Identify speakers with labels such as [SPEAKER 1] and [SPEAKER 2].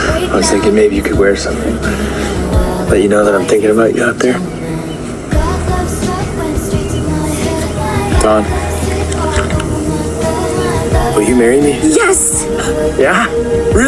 [SPEAKER 1] I was thinking maybe you could wear something. Let you know that I'm thinking about you out there. Dawn, will you marry me?
[SPEAKER 2] Yes!
[SPEAKER 1] Yeah? Really?